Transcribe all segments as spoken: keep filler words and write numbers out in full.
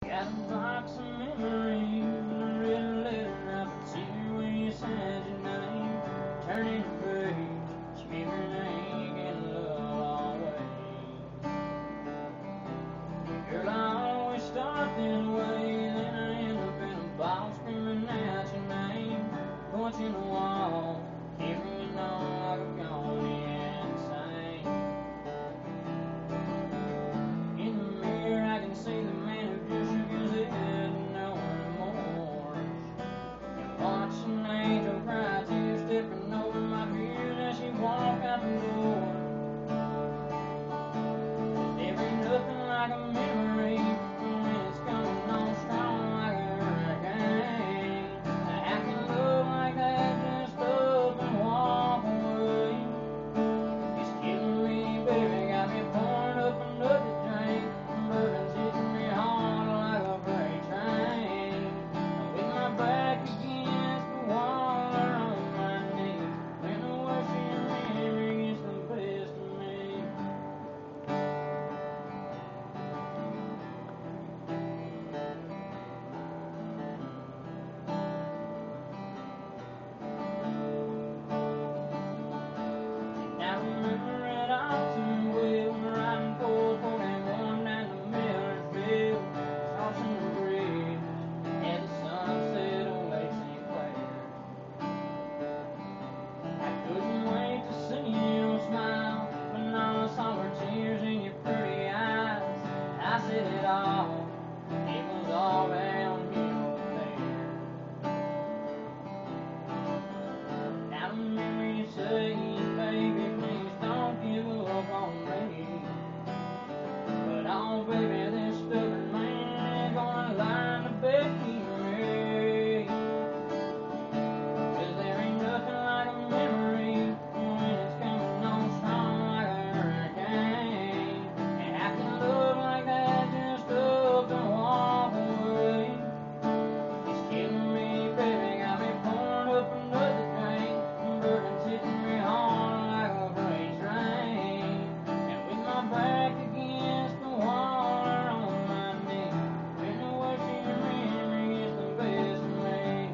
Got a box of memories, a red letter I could see when you said your name. Turning the page, speak her name and love always. Girl, I always start this way, then I end up in a box screaming out your name. Punching the wall, hearing you know like I've gone insane. In the mirror I can see the man who just shook his head and no remorse. Watch an angel cry, tears stepping over my fears as she walked out the door. There ain't nothing like a memory when it's coming on strong like a hurricane. How can love like that just up and walk away? It's killing me, baby, got me pouring up another drink. Bourbon's hitting me hard like a freight train. With my back against the wall or on my knees, when the worst of your memory gets the best of me. Now remember it all too well, riding four forty-one down the Millersville, crossing the bridge at the sunset on Lake Saint Clair. I couldn't wait to see you smile, when I saw her tears in your pretty eyes. I said it all, it was all downhill from there. Now remember you say, baby, please don't give up on me. But oh, baby, this stubborn man is gonna learn to beg me. 'Cause there ain't nothing like a memory when it's coming on strong like a hurricane. And how can love like that just up and walk away? It's killing me, baby, got me pouring up another drink. Bourbon's hitting me hard like a freight train. And with my back against the wall or on my knee, when the worst of your memory is the best of me.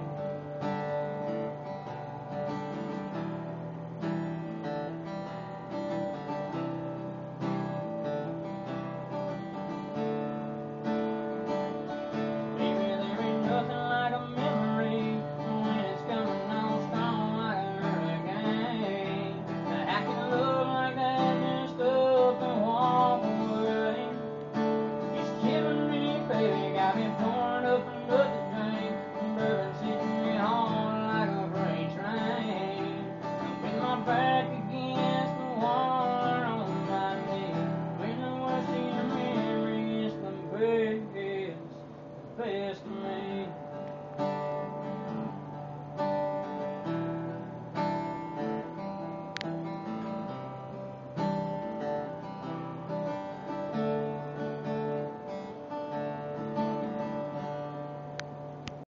Baby, there ain't nothing like a memory when it's coming on strong like a hurricane. Now how can love like that just up and walk away? It's killing me, baby, got me pouring up another drink. Bourbon's hitting me hard like a freight train. And with my back